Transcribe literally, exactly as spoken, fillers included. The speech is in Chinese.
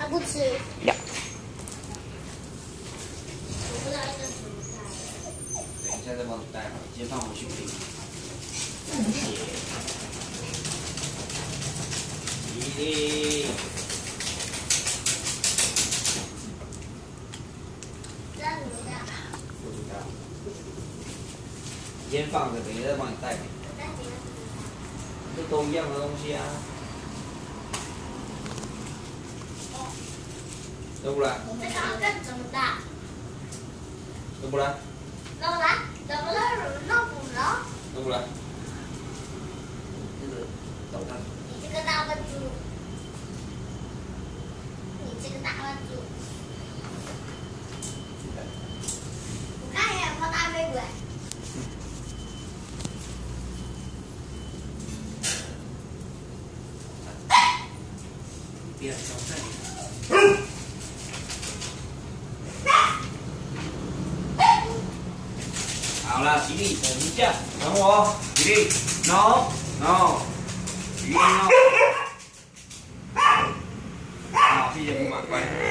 他不吃。 要。 我不知道那个怎么带。 等一下再帮你带好，先放回去冰。一。 这样怎么带？ 不知道。先放着，等一下再帮你带。这都一样的东西啊。弄不来。 这个好像怎么大？ 弄不来。 弄不来？怎么了？弄不了？ 弄不来。这个捣蛋。 你这个大笨猪！你这个大笨猪！我看一眼有没有大飞鬼。 别捣蛋。好了，吉利，等一下，等我，吉利 ，no no，吉利 no。